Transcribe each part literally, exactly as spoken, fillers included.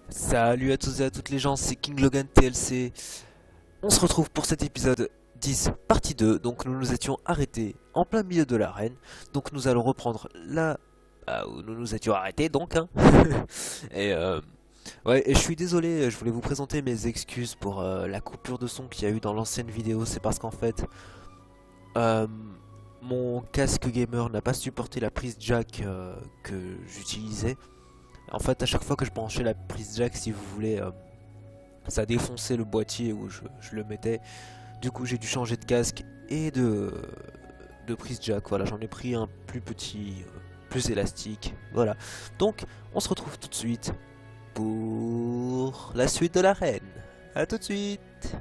Salut à tous et à toutes les gens, c'est King Logan T L C. On se retrouve pour cet épisode dix, partie deux. Donc nous nous étions arrêtés en plein milieu de l'arène. Donc nous allons reprendre là bah, où nous nous étions arrêtés donc. Hein. et euh, ouais, et je suis désolé, je voulais vous présenter mes excuses pour euh, la coupure de son qu'il y a eu dans l'ancienne vidéo. C'est parce qu'en fait, euh, mon casque gamer n'a pas supporté la prise jack euh, que j'utilisais. En fait, à chaque fois que je branchais la prise jack, si vous voulez, euh, ça défonçait le boîtier où je, je le mettais. Du coup, j'ai dû changer de casque et de, de prise jack. Voilà, j'en ai pris un plus petit, euh, plus élastique. Voilà. Donc, on se retrouve tout de suite pour la suite de l'arène. A tout de suite.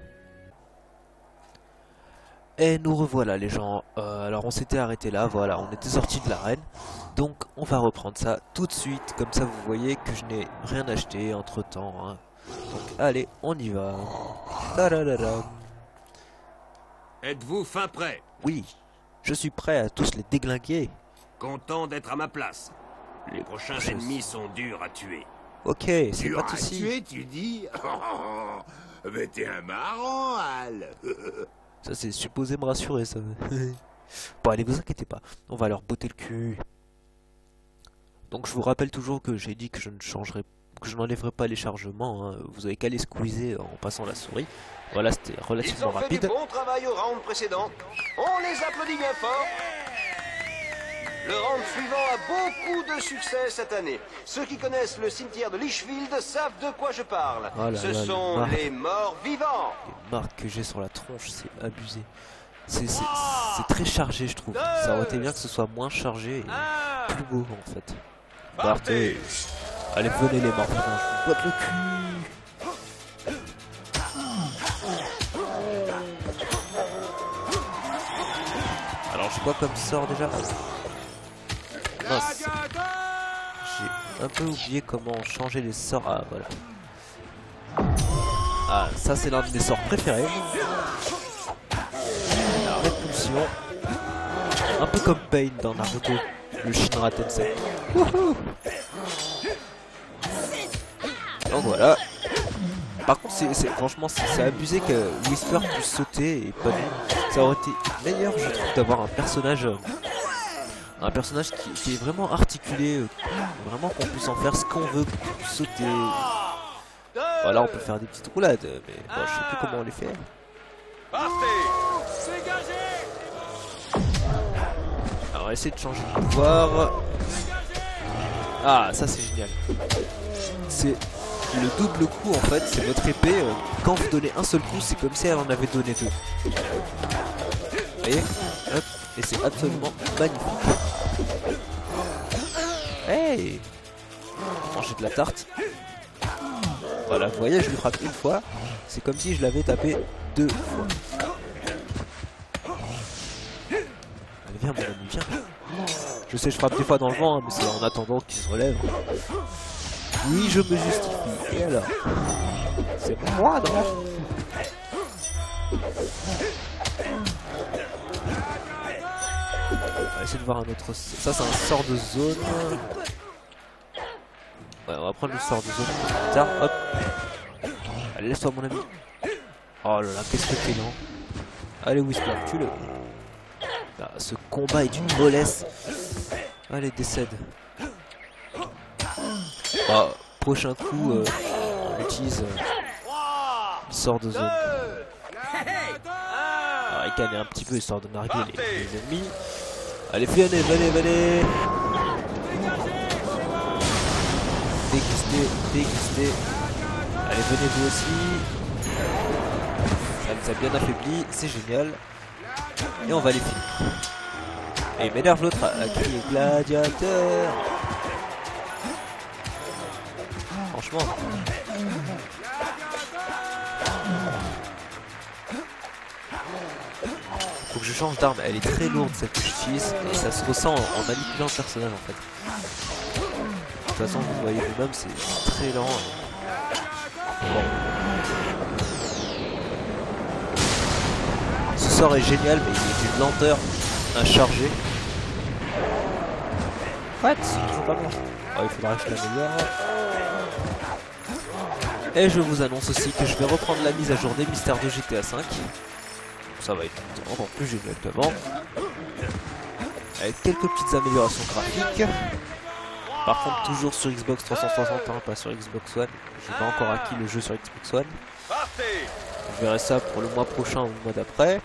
Et nous revoilà les gens. Euh, alors on s'était arrêté là, voilà, on était sorti de l'arène. Donc on va reprendre ça tout de suite. Comme ça vous voyez que je n'ai rien acheté entre temps. Hein. Donc allez, on y va. Tadadadam. Êtes-vous fin prêt? Oui, je suis prêt à tous les déglinguer. Content d'être à ma place. Les prochains Je- ennemis sont durs à tuer. Ok, c'est Tu pas de auras soucis. tué, tu dis? Mais t'es un marrant, Al. Ça c'est supposé me rassurer ça. Bon allez, vous inquiétez pas, on va leur botter le cul. Donc je vous rappelle toujours que j'ai dit que je ne changerai, que je n'enlèverai pas les chargements. Hein. Vous avez qu'à les squeezer en passant la souris. Voilà, c'était Ils relativement ont fait rapide. du bon travail au round précédent. On les applaudit bien fort. Le round suivant a beaucoup de succès cette année. Ceux qui connaissent le cimetière de Lichfield savent de quoi je parle. Oh là Ce là, le sont marque. les morts vivants. Les marques que j'ai sur la tronche, c'est abusé. C'est c'est- c'est très chargé, je trouve. Ça aurait été bien que ce soit moins chargé et plus beau en fait. Partez. Allez, venez les morts, putain, je vous botte le cul. Alors j'ai quoi comme sort déjà? Mince. J'ai un peu oublié comment changer les sorts. Ah voilà. Ah ça c'est l'un de mes sorts préférés. La répulsion. Un peu comme Pain dans Naruto. Le Shinra Tensei. Wouhou. Donc voilà. Par contre, c'est c'est- franchement, c'est c'est abusé que Whisper puisse sauter et pas nous. Ça aurait été meilleur, je trouve, d'avoir un personnage, euh, un personnage qui, qui est vraiment articulé, euh, vraiment qu'on puisse en faire ce qu'on veut, qu'on puisse sauter. Voilà, on peut faire des petites roulades, mais bon, je sais plus comment on les fait. Alors, on va essayer de changer de pouvoir. Ah, ça c'est génial. C'est le double coup en fait, c'est votre épée. euh, Quand vous donnez un seul coup, c'est comme si elle en avait donné deux. Vous voyez? Hop. Et c'est absolument magnifique. Hey! Manger de la tarte. Voilà, vous voyez, je lui frappe une fois. C'est comme si je l'avais tapé deux fois. Allez, viens mon ami, viens. Je sais, je frappe des fois dans le vent, hein, mais c'est en attendant qu'il se relève. Oui, je me justifie. Et alors? C'est moi, non? On va essayer de voir un autre... Ça, c'est un sort de zone. Ouais, on va prendre le sort de zone plus tard. Hop. Allez, laisse-toi, mon ami. Oh là là, qu'est-ce que t'es lent. Allez, Whisper, tue-le. Là, ce combat est une mollesse. Allez, décède. Ah, prochain coup, euh, on utilise euh, le sort de zone. Alors, il calme un petit peu histoire de narguer les, les ennemis. Allez, venez, venez, venez. Déguster, déguster. Allez, venez vous aussi. Ça nous a bien affaibli, c'est génial. Et on va les finir. Et il m'énerve l'autre à crier gladiateur. Franchement. Faut que je change d'arme, elle est très lourde celle que j'utilise et ça se ressent en, en manipulant le personnage en fait. De toute façon vous voyez vous-même c'est très lent. Bon. Ce sort est génial mais il est d'une lenteur à charger. What? C'est toujours pas bon. Oh, il faudra que je l'améliore. Et je vous annonce aussi que je vais reprendre la mise à jour des mystères de G T A cinq. Ça va être encore plus génial qu'avant. Avec quelques petites améliorations graphiques. Par contre toujours sur Xbox trois cent soixante, hein, pas sur Xbox One. J'ai pas encore acquis le jeu sur Xbox One. Je verrai ça pour le mois prochain ou le mois d'après.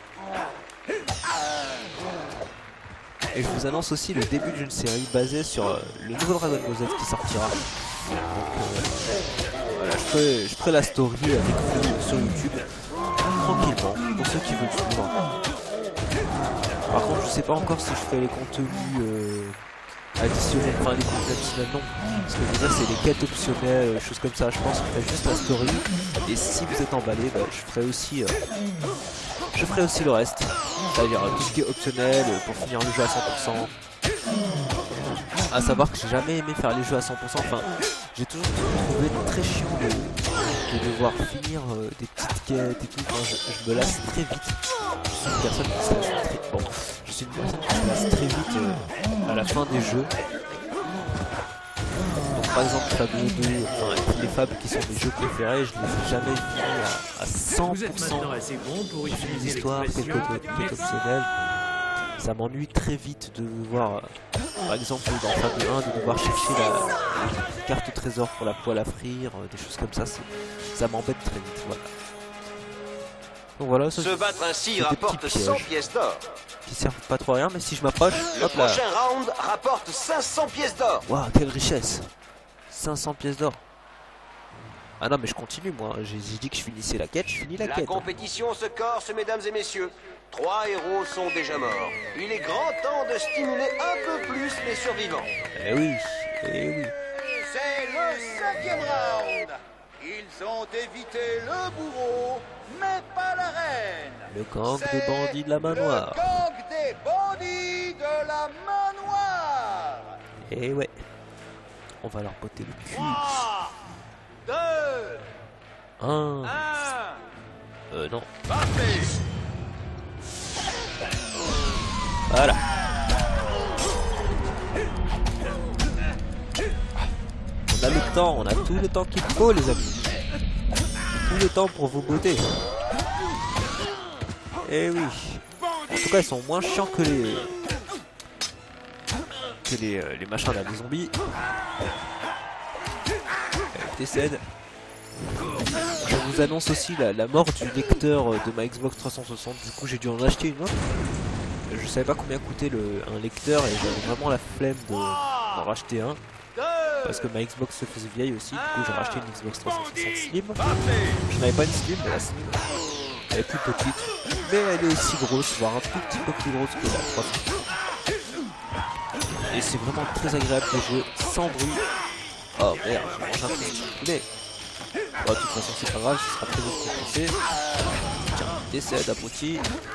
Et je vous annonce aussi le début d'une série basée sur euh, le nouveau Dragon Ball Z qui sortira. Donc euh, voilà, je ferai, je ferai la story avec vous sur YouTube tranquillement pour ceux qui veulent suivre. Par contre, je sais pas encore si je fais les contenus euh, additionnels, enfin les contenus additionnels non, parce que déjà c'est les quêtes optionnelles, euh, choses comme ça. Je pense que je ferai juste la story. Et si vous êtes emballé, bah, je ferai aussi, euh, je ferai aussi le reste, c'est-à-dire tout ce qui est optionnel euh, pour finir le jeu à cent pour cent. À savoir que j'ai jamais aimé faire les jeux à cent pour cent. Enfin, j'ai toujours trouvé très chiant de, de devoir finir euh, des petites quêtes et tout. Enfin, je, je me lasse très vite. Je suis une personne qui se lasse très, bon, je suis une personne qui se lasse très vite euh, à la fin des jeux. Donc par exemple Fable deux, enfin, les Fables qui sont mes jeux préférés, je ne les ai jamais finis à, à cent pour cent. J'ai fini les histoires, quelques quêtes optionnelles. Ça m'ennuie très vite de devoir, euh, par exemple dans Fable un, de devoir chercher la, la carte trésor pour la poêle à frire, euh, des choses comme ça, ça m'embête très vite, voilà. Donc voilà, ça, Se battre ainsi rapporte cent pièces d'or. Qui servent pas trop à rien, mais si je m'approche, hop là. Le prochain round rapporte cinq cents pièces d'or. Waouh, quelle richesse! cinq cents pièces d'or. Ah non, mais je continue moi, j'ai dit que je finissais la quête, je finis la, la quête. La compétition se corse, mesdames et messieurs. Trois héros sont déjà morts. Il est grand temps de stimuler un peu plus les survivants. Eh oui, eh oui. C'est le cinquième round. Ils ont évité le bourreau, mais pas la reine. Le gang des bandits de la main noire. Le gang des bandits de la main noire. Eh ouais. On va leur botter le cul. trois, deux, un. un. Euh, non. Parfait. Voilà. On a le temps, on a tout le temps qu'il faut les amis. Tout le temps pour vous botter. Eh oui. En tout cas ils sont moins chiants que les... Que les, euh, les machins là, les zombies. Décède. Je vous annonce aussi la, la mort du lecteur de ma Xbox trois cent soixante. Du coup j'ai dû en acheter une autre. Je savais pas combien coûtait le, un lecteur et j'avais vraiment la flemme de d'en racheter un. Parce que ma Xbox se faisait vieille aussi. Du coup j'ai racheté une Xbox trois cent soixante Slim. Je n'avais pas une Slim mais la Slim elle est plus petite. Mais elle est aussi grosse, voire un tout petit peu plus grosse que la trois cent soixante. Et c'est vraiment très agréable de jouer sans bruit. Oh merde, je mange un peu de poulet. Bon, de toute façon c'est pas grave, ce sera très vite compensé. Tiens, décède abruti.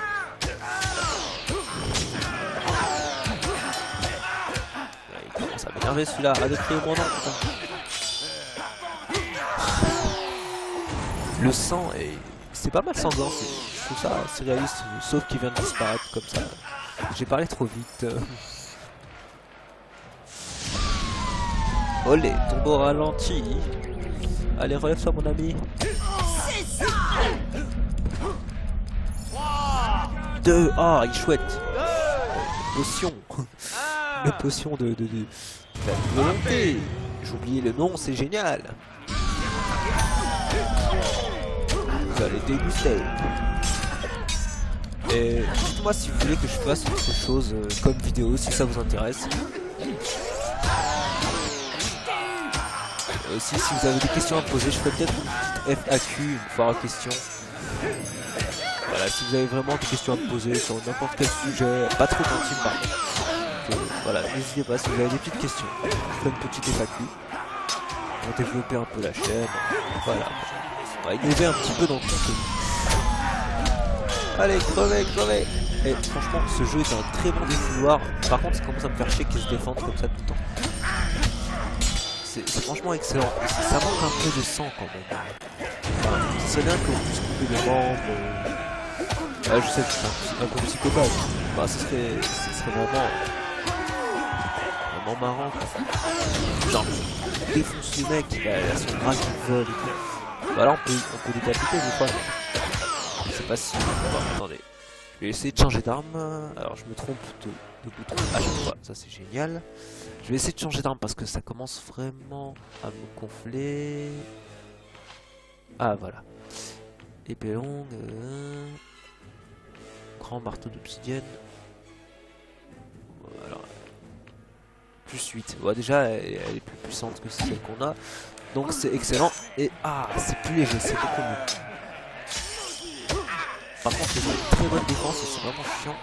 Il commence à m'énerver celui-là, arrête de crier mon nom, putain. Le sang est... c'est pas mal sanglant, je trouve ça assez réaliste, sauf qu'il vient de disparaître comme ça. J'ai parlé trop vite. Olé, tombe au ralenti. Allez, relève-toi mon ami. Deux. Ah, il est chouette. Potion. La potion de, de, de, de la volonté. J'ai oublié le nom, c'est génial. Vous allez déguster. Et dites-moi si vous voulez que je fasse autre chose euh, comme vidéo, si ça vous intéresse. Aussi, si vous avez des questions à poser, je ferai peut-être une petite F A Q, une foire à questions. Voilà, si vous avez vraiment des questions à me poser sur n'importe quel sujet, pas trop intime par contre. Donc, euh, voilà, n'hésitez pas si vous avez des petites questions. Je ferai une petite F A Q. On va développer un peu la chaîne. Voilà. On va innover un petit peu dans le contenu. Allez, crevez, crevez. Et franchement, ce jeu est un très bon défouloir. Par contre, ça commence à me faire chier qu'ils se défendent comme ça tout le temps. C'est franchement excellent. Ça manque un peu de sang quand même. Enfin, c'est bien qu'on puisse couper les membres. Euh... Ah, je sais que c'est un, un peu psychopathe. Bah, ce serait, ce serait vraiment, vraiment marrant. Quoi. Genre, il défonce le mec, il a, il a son bras qui vole et tout. Voilà, on peut, on peut décapiter, je crois. C'est pas si... Bon, attendez. Je vais essayer de changer d'arme. Alors, je me trompe de, de bouton à chaque fois. Ça, c'est génial. Je vais essayer de changer d'arme parce que ça commence vraiment à me gonfler. Ah, voilà. Épée longue. Euh... Grand marteau d'obsidienne. Voilà. Plus huit. Bon, déjà, elle, elle est plus puissante que celle qu'on a. Donc, c'est excellent. Et ah, c'est plus léger, c'est beaucoup mieux. Par contre, ils ont une très bonne défense et c'est vraiment chiant.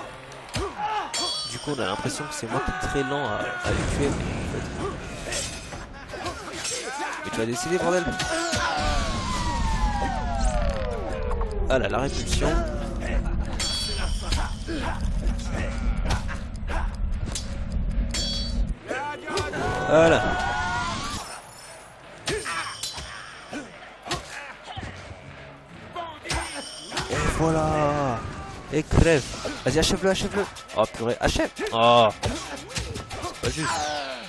Du coup, on a l'impression que c'est moi qui est très lent à, à les tuer. Mais, en fait... mais tu vas décider, bordel. Ah là, la répulsion. Voilà. Et voilà. Et crève. Vas-y, achève-le, achève-le. Oh purée, achève. Oh. C'est pas juste.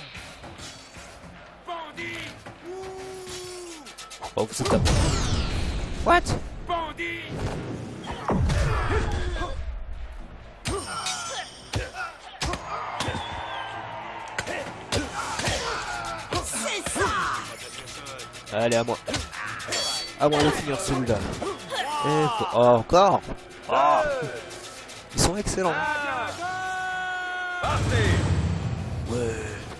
Oh, vous êtes tapé. What? Allez, à moi. À moi de finir celui-là. Et... Oh, encore. Oh. Ils sont excellents. Ouais.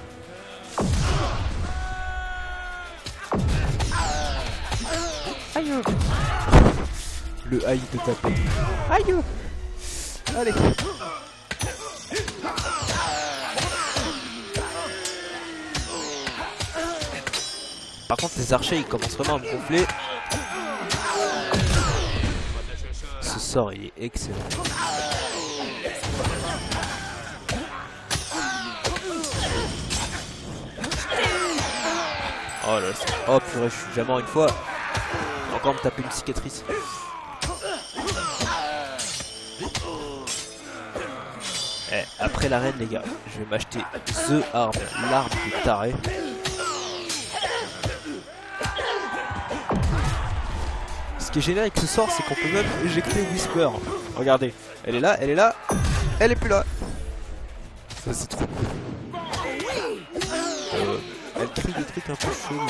Aïe. Le haï de taper. Aïe. Allez. Par contre, les archers, ils commencent vraiment à me gonfler. Ce sort, il est excellent. Oh là, oh purée, je suis jamais mort une fois. Encore me taper une cicatrice. Eh, après l'arène, les gars, je vais m'acheter The Arm, l'arme de taré. Ce qui est génial avec ce sort, c'est qu'on peut même éjecter Whisper. Regardez, elle est là, elle est là, elle est plus là. Ça, c'est trop cool. Euh, elle crie des trucs un peu chelous.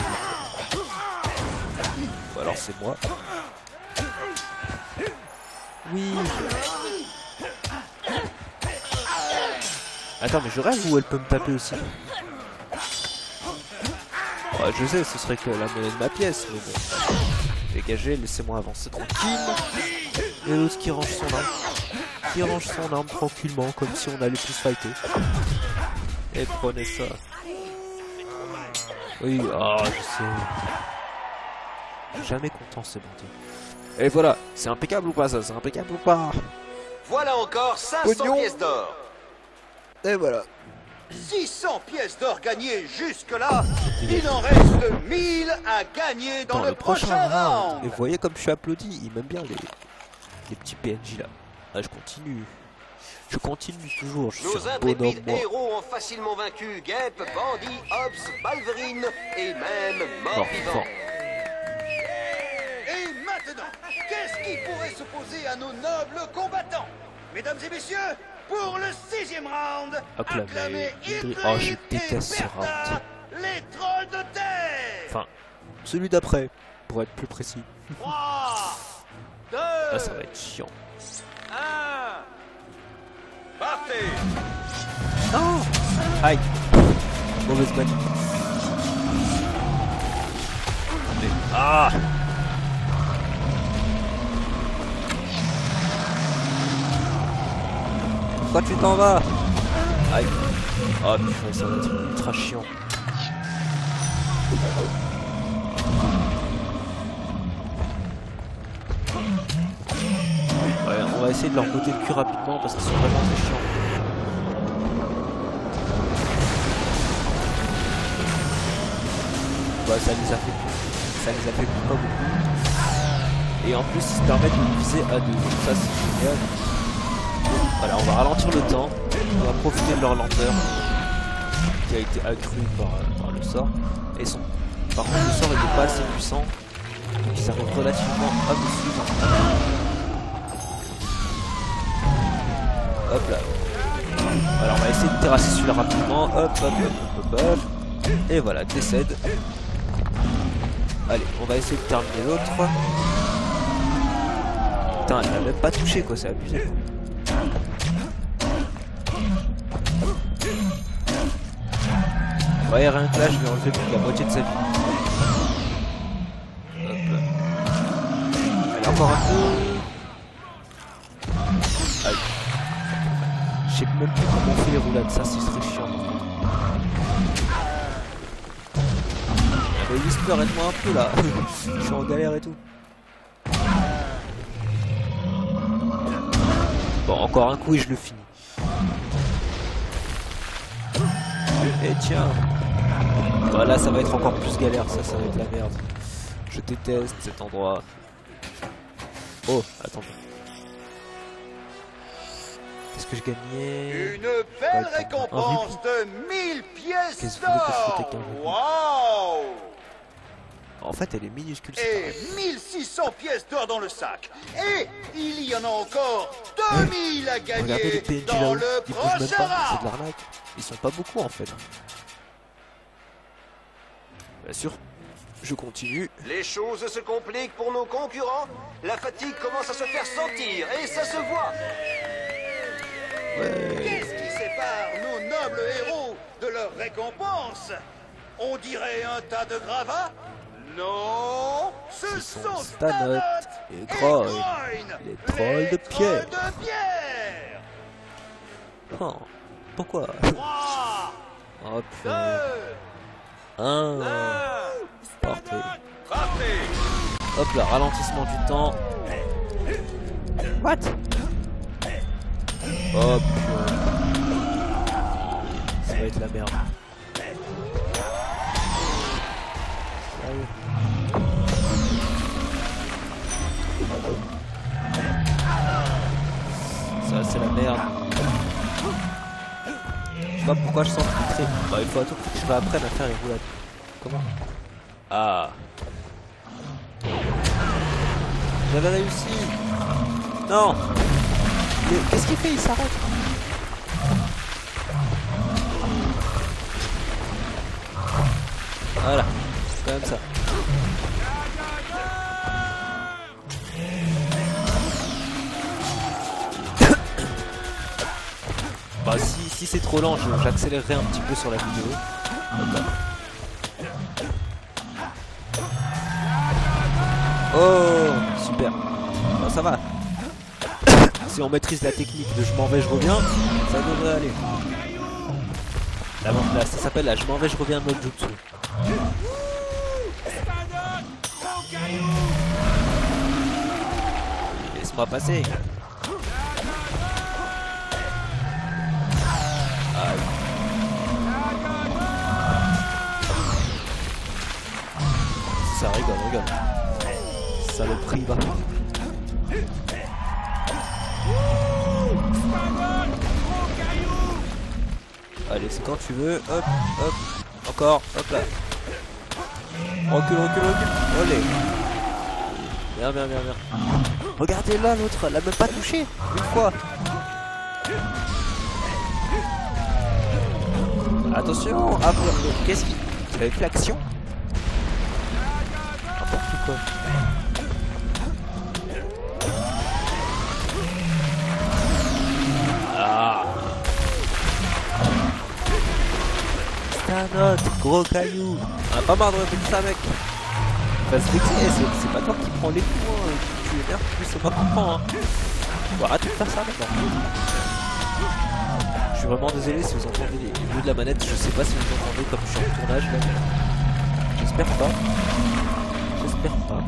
Ou alors c'est moi. Oui. Attends, mais je rêve ou elle peut me taper aussi? Ouais, je sais, ce serait que la monnaie de ma pièce, mais bon. Dégagez, laissez-moi avancer tranquille. Et l'autre qui range son arme. Qui range son arme tranquillement, comme si on allait plus fighter. Et prenez ça. Oui, ah, oh, je sais. Jamais content, c'est bon. Et voilà, c'est impeccable ou pas ça? C'est impeccable ou pas? Voilà encore cinq cents Pognon. pièces d'or. Et voilà. six cents pièces d'or gagnées jusque-là. Il en reste mille à gagner dans, Dans le, le prochain prochain round. round. Et vous voyez comme je suis applaudi, il m'aime bien les, les petits P N J là. Ah, je continue. Je continue toujours, je suis Nos un bonhomme intrépides moi. héros ont facilement vaincu Gep, Bandit, Hobbs, Balverine et même Mort Mort-Vivant. vivant. Et maintenant, qu'est-ce qui pourrait s'opposer à nos nobles combattants? Mesdames et messieurs, pour le sixième round, Acclamez acclamez Idri- Idri Oh, je et déteste ce Bertha, round. les trolls de terre. Enfin, celui d'après, pour être plus précis. trois, deux, Là, ça va être chiant. un. Partez. Non. Aïe. Mauvaise manip. Mais... Ah. Pourquoi tu t'en vas? Aïe. Oh putain, ça va être ultra chiant. Ouais, on va essayer de leur botter le cul rapidement parce qu'ils sont vraiment très chiants. Ouais, ça les a fait, ça les a fait pas beaucoup. Et en plus, ils se permettent de viser à deux. Donc ça, c'est génial. Voilà, on va ralentir le temps. On va profiter de leur lenteur qui a été accrue par, par le sort. Et son... Par contre, le sort il n'est pas assez puissant. Donc ils arrivent relativement à me suivre. Hop là. Alors on va essayer de terrasser celui-là rapidement. Hop, hop, hop, hop, hop. Et voilà, décède. Allez, on va essayer de terminer l'autre. Putain, elle m'a même pas touché quoi, c'est abusé. Ouais, rien que là, je vais enlever plus de la moitié de sa vie. Hop là. Allez, encore un coup. Aïe. Je sais même plus comment on fait les roulades, ça, ce serait chiant. Mais Whisper, aide-moi un peu là. Je suis en galère et tout. Bon, encore un coup et je le finis. Et tiens. Voilà, ça va être encore plus galère, ça, ça va être la merde. Je déteste cet endroit. Oh, attends. Qu'est-ce que je gagnais? Une belle récompense de mille pièces d'or. Waouh! En fait, elle est minuscule. Et mille six cents pièces d'or dans le sac. Et il y en a encore deux mille à gagner. Regardez les P N J dans là-haut, le ils bougent même prochain pas, c'est de round. l'arnaque. Ils sont pas beaucoup en fait. Bien sûr, je continue. Les choses se compliquent pour nos concurrents. La fatigue commence à se faire sentir et ça se voit. Ouais. Qu'est-ce qui sépare nos nobles héros de leur récompense? On dirait un tas de gravats? Non, ce, Ce sont sont Stanot Stanot et et Groin, Groin, les trolls de pierre. trolls de pierre. Oh, pourquoi? Trois, Hop, deux, un, un, parfait. frappez. Hop là, ralentissement du temps. What? Hop. Ça va être la merde. Sérieux. Ça c'est la merde. Je sais pas pourquoi je sens filtrer. Bah, il faut à tout prix que je réapprenne à faire les roulades. Comment? Ah. J'avais réussi. Non. Mais qu'est-ce qu'il fait? Il s'arrête. Voilà. C'est quand même ça. Bah si, si c'est trop lent, j'accélérerai un petit peu sur la vidéo. Oh, super. Bon, ça va. Si on maîtrise la technique de je m'en vais, je reviens, ça devrait aller. Là, là ça s'appelle la je m'en vais, je reviens mode jutsu. Laisse-moi passer. Aïe. Ça rigole, rigole. Saloperie, va. Allez, c'est quand tu veux. Hop, hop. Encore, hop là. Recule, recule, recule. Olé. Bien, bien, bien, bien. Regardez là, l'autre, elle a même pas touché. Une fois. Attention. Ah, qu'est-ce qui... Avec l'action. N'importe quoi. Ah. Stanot, gros caillou. On a pas marre de répéter ça, mec. Enfin, c'est c'est pas toi qui prends les coups, hein. Tu énerves plus, c'est moi qui prends. Hein. Bon, arrête de faire ça maintenant. Je suis vraiment désolé si vous entendez les bruits de la manette. Je sais pas si vous entendez comme je suis en tournage là. J'espère pas. J'espère pas.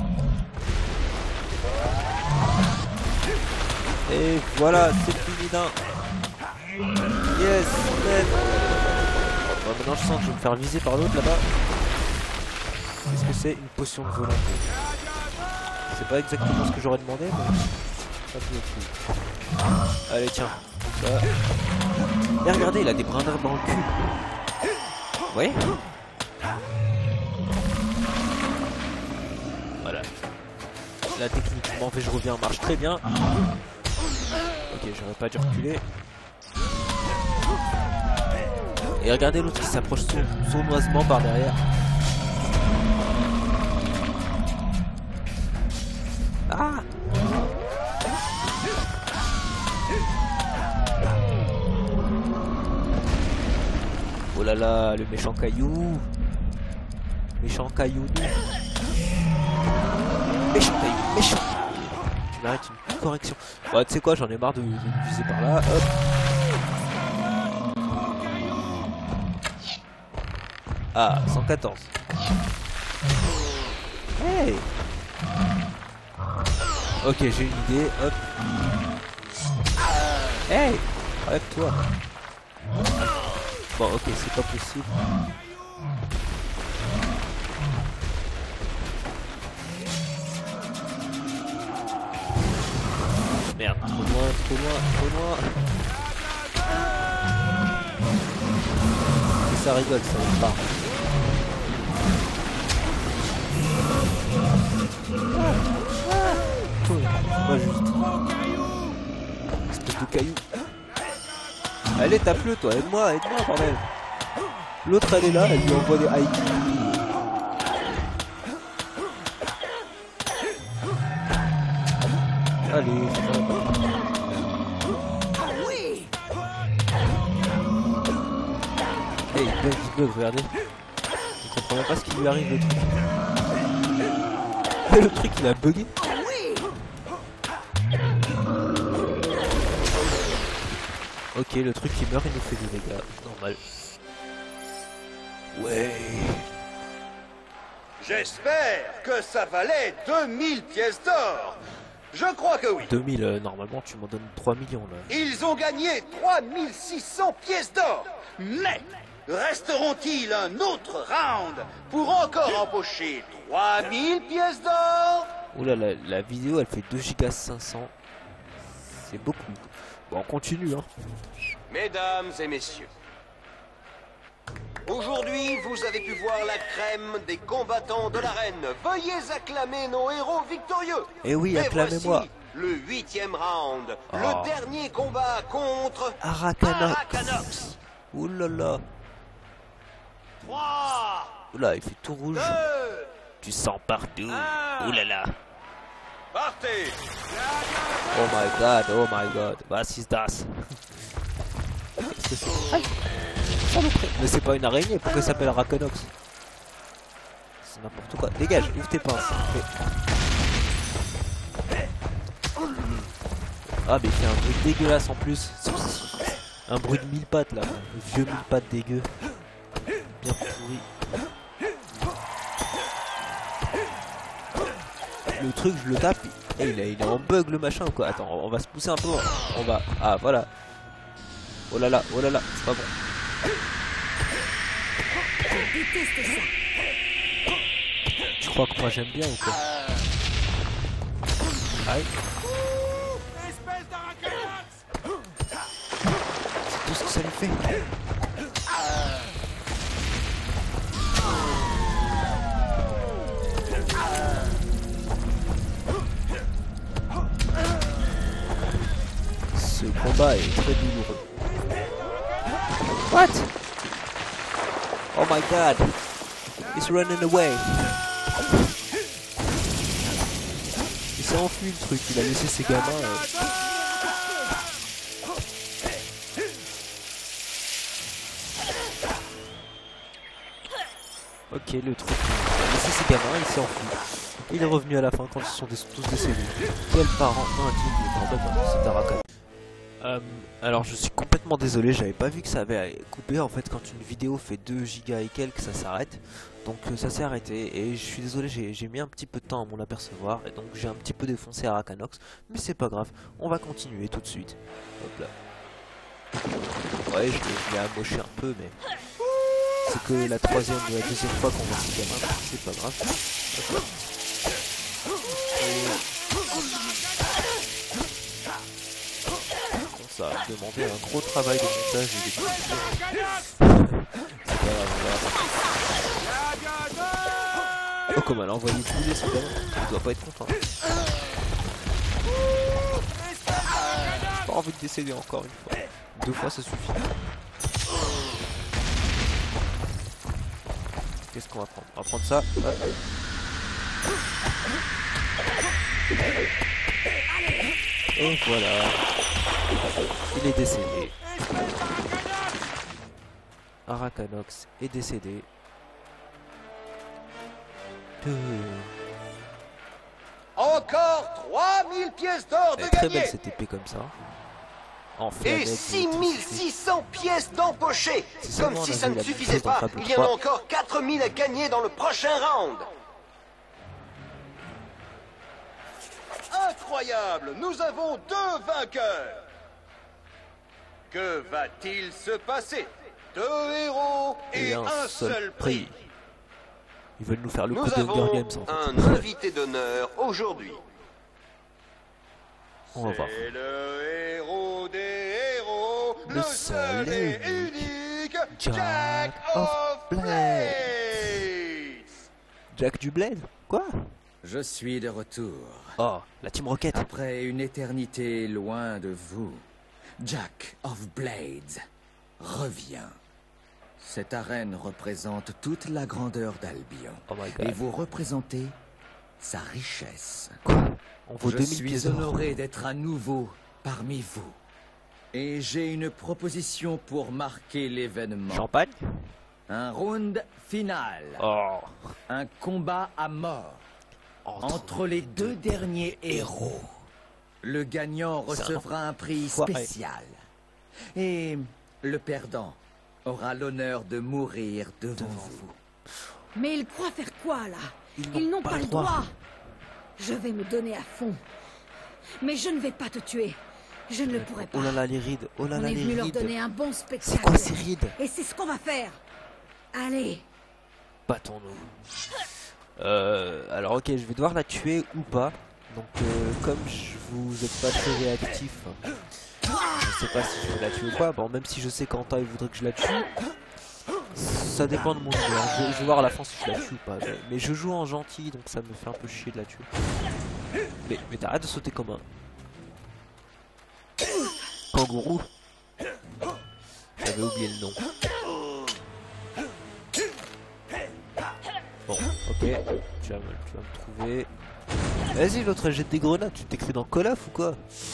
Et voilà, c'est fini d'un. Yes, man. Bon, maintenant je sens que je vais me faire viser par l'autre là-bas. Qu'est-ce que c'est? Une potion de volonté. C'est pas exactement ce que j'aurais demandé, mais ça peut être cool. Allez, tiens. Ça. Et regardez, il a des brins d'herbe dans le cul. Vous voyez? Voilà. la technique m'en fait je reviens marche très bien. Ok, j'aurais pas dû reculer. Et regardez l'autre qui s'approche sournoisement par derrière. Ah! Oh là là, le méchant caillou. Méchant caillou. Méchant caillou, méchant. Tu mérites une petite correction. Bah tu sais quoi, j'en ai marre de, de me viser par là. Hop. Ah, cent quatorze. Hey! Ok, j'ai une idée. Hop. Hey! Arrête-toi. Bon, ok, c'est pas possible. Merde, trop loin, trop loin, trop loin. Et ça rigole, ça va pas. Pas juste. Espèce de caillou. Allez, tape-le toi, aide-moi, aide-moi bordel. L'autre elle est là, elle lui envoie des high. Allez, ça va. Hey, il bug, il bug, regardez. Je comprends même pas ce qui lui arrive le truc. Mais le truc il a bugué. Ok, le truc qui meurt, il nous fait du dégâts. Normal. Ouais. J'espère que ça valait deux mille pièces d'or. Je crois que oui. deux mille, euh, normalement, tu m'en donnes trois millions là. Ils ont gagné trois mille six cents pièces d'or. Mais resteront-ils un autre round pour encore empocher trois mille pièces d'or? Oula, la, la vidéo elle fait deux gigas cinq cents. C'est beaucoup. Bon, on continue hein. Mesdames et messieurs, aujourd'hui vous avez pu voir la crème des combattants de l'arène. Veuillez acclamer nos héros victorieux. Eh oui, acclamez-moi. Le huitième round, Oh. le dernier combat contre Arakanox. Arakanox. Oulala. trois, Oula, il fait tout rouge. deux, Tu sens partout. un. Oulala. partez. Oh my god, oh my god. Was ist das? Qu'est-ce que c'est? Aïe. Saloperie. Mais c'est pas une araignée, pourquoi ça s'appelle Arakanox? C'est n'importe quoi. Dégage, ouvre tes pinces. Fais- Ah mais il fait un bruit dégueulasse en plus. Un bruit de mille pattes là. Le vieux mille pattes dégueu. Bien pourri. Le truc je le tape. Et il, est- il est en bug le machin ou quoi? Attends, on va se pousser un peu. On va. Ah voilà. Oh là là, oh là là, c'est pas bon. Tu crois que moi j'aime bien ou quoi? Aïe. C'est tout ce que ça lui fait. Ce combat est très douloureux. What? Oh my god. He's running away. Il s'est enfui le truc, il a laissé ses gamins. euh. Ok, le truc, il a laissé ses gamins, il s'est enfui. Il est revenu à la fin quand ils sont tous décédés. Quel parent indigne, c'est Arakan. Euh, alors je suis complètement désolé, j'avais pas vu que ça avait coupé. En fait quand une vidéo fait deux gigas et quelques ça s'arrête. Donc euh, ça s'est arrêté et je suis désolé, j'ai mis un petit peu de temps à m'en apercevoir. Et donc j'ai un petit peu défoncé Arakanox. Mais c'est pas grave, on va continuer tout de suite. Hop là. Ouais je l'ai amoché un peu mais c'est que la troisième ou la deuxième fois qu'on voit ces gamins, donc c'est pas grave. Hop là. Ça a demandé un gros travail de montage et d'édition. C'est pas grave, on va... Comme elle a envoyé bouler son gamin, il doit pas être content. J'ai pas envie de décéder encore une fois. Deux fois ça suffit. Qu'est-ce qu'on va prendre? On va prendre ça. Hop. Et voilà. Il est décédé. Arachanox est décédé. Encore trois mille pièces d'or de Elle est très belle gagné. cette épée comme ça. En Et fait, six mille six cents pièces d'empochées. Si Comme seulement si on ça avait ne la même suffisait chose dans pas, Fable il y en a trois. encore quatre mille à gagner dans le prochain round. Incroyable, nous avons deux vainqueurs. Que va-t-il se passer? Deux héros et, Et un seul prix. Ils veulent nous faire le coup Nous de Hunger avons Games en fait. un invité d'honneur aujourd'hui. On va voir. C'est le héros des héros, Le le, seul seul et et unique Jack Jack of of Blades. Blades. Jack du Blade? Quoi? Je suis de retour. Oh, la Team Rocket. Après une éternité loin de vous, Jack of Blades revient. Cette arène représente toute la grandeur d'Albion. Oh my Et god. vous représentez sa richesse. Quoi? On vaut Je deux mille suis pièces d'or. honoré d'être à nouveau parmi vous. Et j'ai une proposition pour marquer l'événement. Champagne? Un round final. Oh. Un combat à mort. Entre les deux derniers héros. Le gagnant C'est un recevra un prix foiré. spécial. Et le perdant aura l'honneur de mourir devant, vous. Mais ils croient faire quoi, là? Ils n'ont pas le droit. Je vais me donner à fond. Mais je ne vais pas te tuer. Je ne le pourrai pas. Oh là là, les rides. Oh là On là, est les venu leur rides. donner un bon spectacle. C'est quoi ces rides? Et c'est ce qu'on va faire. Allez. Battons-nous. Euh, alors ok, je vais devoir la tuer ou pas. Donc euh, comme je vous êtes pas très réactif, je sais pas si je vais la tuer ou pas. Bon, même si je sais qu'Anta il voudrait que je la tue, ça dépend de mon humeur. Je, vais- je vais voir à la fin si je la tue ou pas. Mais, mais je joue en gentil, donc ça me fait un peu chier de la tuer. Mais, mais t'arrêtes de sauter comme un kangourou. J'avais oublié le nom. Bon, ok, tu vas, me, tu vas me trouver. Vas-y, l'autre elle jette des grenades, tu t'écris dans Call of ou quoi?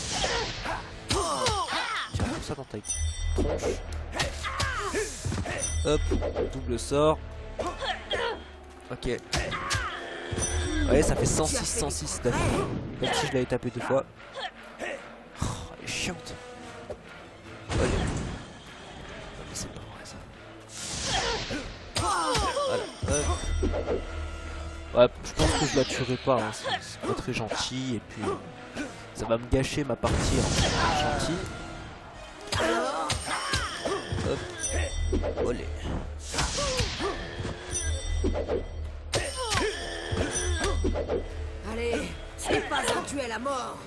Tiens, comme ça dans ta tronche. Hop, double sort. Ok. Ouais, ça fait cent six, cent six d'affilée. Comme si je l'avais tapé deux fois. Oh, elle est chiante. Allez. Non, mais c'est pas vrai ça. Voilà, hop. Ouais, je pense que je la tuerai pas, hein. c'est c'est pas très gentil et puis euh, ça va me gâcher ma partie en gentil. Hop, olé. Allez. Ce n'est pas un duel à mort.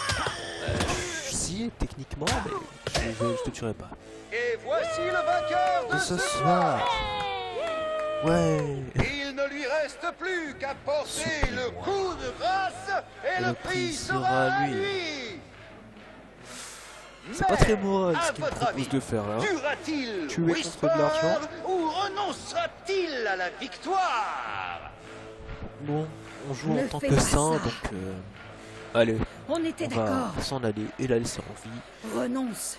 Si, techniquement, mais je, je, je te tuerai pas. Et voici le vainqueur de De ce ce soir. Ouais. Il ne lui reste plus qu'à porter le coup de grâce et, le, prix sera sera à lui. lui. C'est pas très moral à ce qu'il me votre propose avis, de faire là. Tuera-t-il Tuer contre Whisper de l'argent ou renoncera-t-il à la victoire? Bon, on joue Ne en tant fais que pas saint, ça. donc euh, allez, On était on va d'accord. s'en aller et la laisser en vie. Renonce.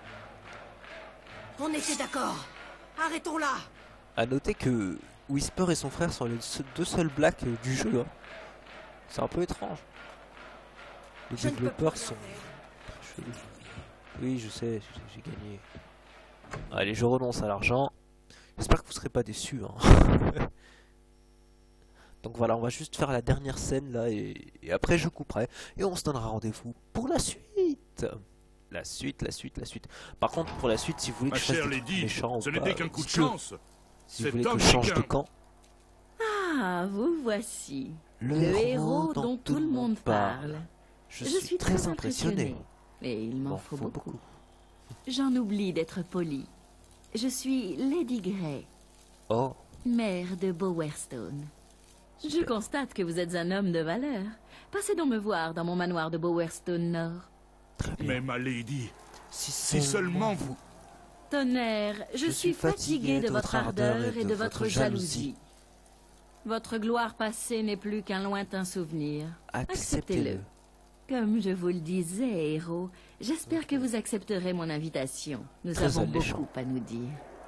On était d'accord. Arrêtons là. À noter que Whisper et son frère sont les se- deux seuls blacks euh, du jeu. Hein. C'est un peu étrange. Les Je ne peux développeurs pas sont faire. chelous. Oui, je sais, j'ai j'ai gagné. Allez, je renonce à l'argent. J'espère que vous serez pas déçus. Hein. Donc voilà, on va juste faire la dernière scène là et, et après je couperai et on se donnera rendez-vous pour la suite. La suite, la suite, la suite. Par contre, pour la suite, si vous voulez que Ma je fasse chère des trucs Lady, méchants ou ce pas, n'était qu'un coup de dites-le. chance. Si vous Cet voulez que homme je change de quelqu'un. camp, Ah, vous voici. le, Le héros dont tout le monde parle. Je, Je suis, suis très très impressionné. impressionnée. Et il m'en Bon, faut, faut beaucoup. beaucoup. J'en oublie d'être poli. Je suis Lady Grey, Oh, mère de Bowerstone. Je constate que vous êtes un homme de valeur. Passez donc me voir dans mon manoir de Bowerstone Nord. Très bien. Mais ma lady, Si si seulement vous... Tonnerre, je, suis fatigué de votre ardeur et de votre jalousie. Votre gloire passée n'est plus qu'un lointain souvenir. Acceptez-le. Comme je vous le disais, héros, j'espère que vous accepterez mon invitation. Nous Très avons alléchant. beaucoup à nous dire.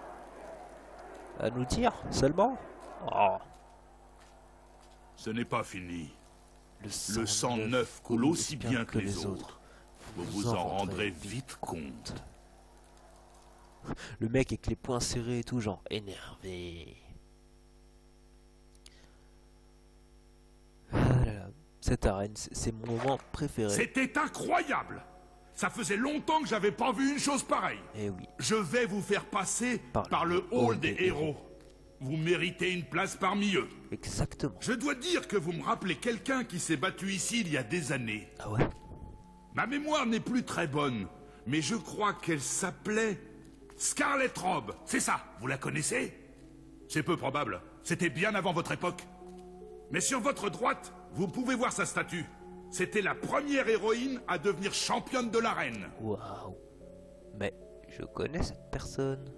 À nous dire seulement. Oh. Ce n'est pas fini. Le Le sang neuf coule aussi bien que les autres. Vous vous en rendrez vite compte. Le mec avec les poings serrés et tout, genre énervé. Ah là là, cette arène, c'est c'est mon moment préféré. C'était incroyable! Ça faisait longtemps que j'avais pas vu une chose pareille. Eh oui, Je vais vous faire passer Par par, le le hall des, héros. Vous méritez une place parmi eux. exactement. Je dois dire que vous me rappelez quelqu'un qui s'est battu ici il y a des années. Ah ouais? Ma mémoire n'est plus très bonne, mais je crois qu'elle s'appelait Scarlet Robe. C'est ça, vous la connaissez? C'est peu probable, c'était bien avant votre époque. Mais sur votre droite, vous pouvez voir sa statue. C'était la première héroïne à devenir championne de l'arène. Waouh. Mais je connais cette personne.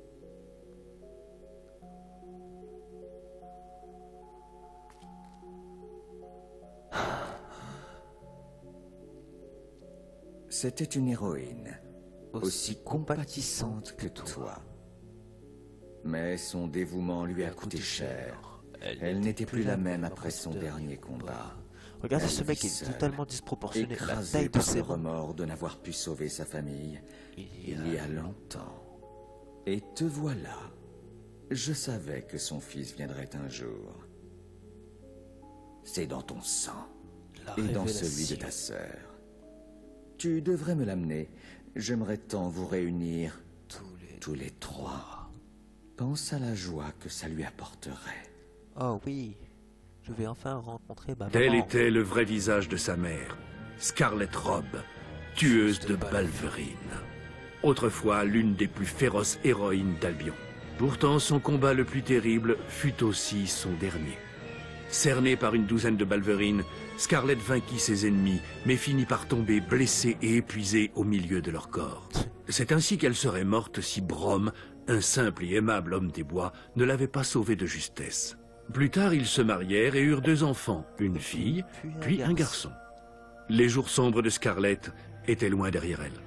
C'était une héroïne, aussi compatissante que toi. Mais son dévouement lui a coûté cher. Elle n'était plus la même après son dernier combat. Regardez, Elle ce mec vit est seule, totalement disproportionné. La écrasée taille de par ses le mains. remords de n'avoir pu sauver sa famille il y a longtemps. Et te voilà. Je savais que son fils viendrait un jour. C'est dans ton sang La et dans celui de révélation. ta sœur. Tu devrais me l'amener. J'aimerais tant vous réunir Tous les... tous les trois. Pense à la joie que ça lui apporterait. Oh oui, je vais enfin rencontrer ma Tel maman. était le vrai visage de sa mère, Scarlet Robe, tueuse de Balverine. Autrefois l'une des plus féroces héroïnes d'Albion. Pourtant, son combat le plus terrible fut aussi son dernier. Cernée par une douzaine de Balverines, Scarlet vainquit ses ennemis, mais finit par tomber blessée et épuisée au milieu de leur corps. C'est ainsi qu'elle serait morte si Brom, un simple et aimable homme des bois, ne l'avait pas sauvée de justesse. Plus tard, ils se marièrent et eurent deux enfants, une fille, Puis un puis un garçon. Les jours sombres de Scarlet étaient loin derrière elle.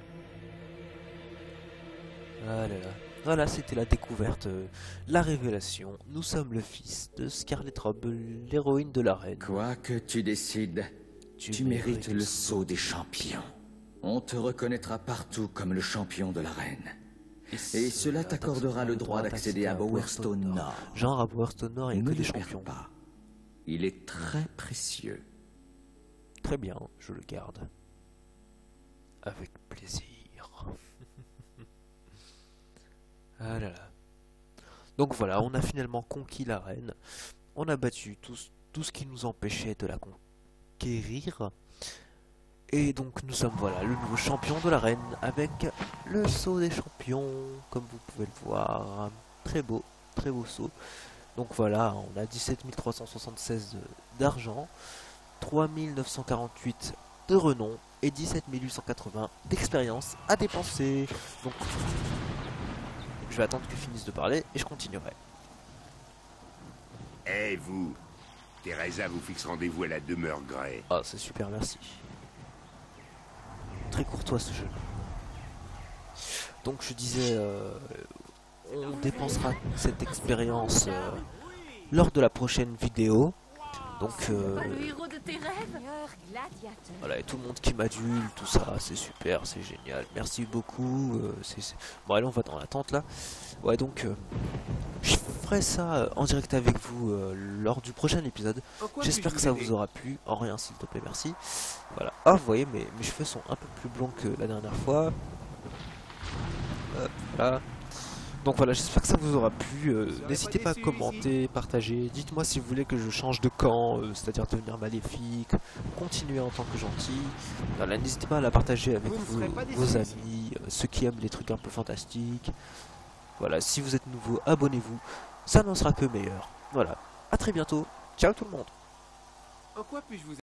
Ah là là. Voilà, c'était la découverte, euh, la révélation. Nous sommes le fils de Scarlet Robe, l'héroïne de l'arène. Quoi que tu décides, Tu tu, mérites mérites le le sceau sceau des champions. On te reconnaîtra partout comme le champion de l'arène. Et cela t'accordera le droit d'accéder à Bowerstone Nord. Genre à Bowerstone Nord, il n'y a Ne que des le perds champions. pas. Il est très précieux. Très bien, je le garde. Avec plaisir. Ah là là. Donc voilà, on a finalement conquis l'arène. On a battu tout, tout ce qui nous empêchait de la conquérir. Et donc nous sommes voilà le nouveau champion de l'arène avec le sceau des champions, comme vous pouvez le voir. Très beau, très beau sceau. Donc voilà, on a dix-sept mille trois cent soixante-seize d'argent, trois mille neuf cent quarante-huit de renom et dix-sept mille huit cent quatre-vingts d'expérience à dépenser. Donc je vais attendre que finisse de parler et je continuerai. Eh vous, Teresa vous fixe rendez-vous à la demeure Grey. Ah, c'est super, merci. Très courtois ce jeu. Donc je disais, euh, on dépensera cette expérience euh, lors de la prochaine vidéo. Donc euh, Le héros de tes rêves? voilà, et tout le monde qui m'adule, tout ça, c'est super, c'est génial. Merci beaucoup. euh, c'est- c'est- Bon allez, on va dans l'attente là. Ouais, donc euh, je ferai ça euh, en direct avec vous euh, lors du prochain épisode. J'espère que ça vous aura plu. En rien, s'il te plaît, merci. Voilà. Ah, vous voyez, mes, mes cheveux sont un peu plus blancs que la dernière fois. Euh, voilà. Donc voilà, j'espère que ça vous aura plu. Euh, N'hésitez pas à commenter, partager. Dites-moi si vous voulez que je change de camp, euh, c'est-à-dire devenir maléfique, continuer en tant que gentil. Voilà, n'hésitez pas à la partager avec vos, vos amis, euh, ceux qui aiment les trucs un peu fantastiques. Voilà, si vous êtes nouveau, abonnez-vous. Ça n'en sera que meilleur. Voilà, à très bientôt. Ciao tout le monde. En quoi puis-je vous